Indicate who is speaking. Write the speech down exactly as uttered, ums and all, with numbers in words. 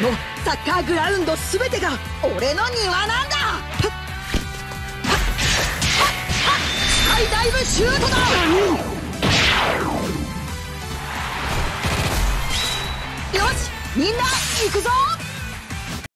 Speaker 1: のサッカーグラウンド全てが俺の庭なんだ。スカイダイブシュートだ。よしみんな行くぞ。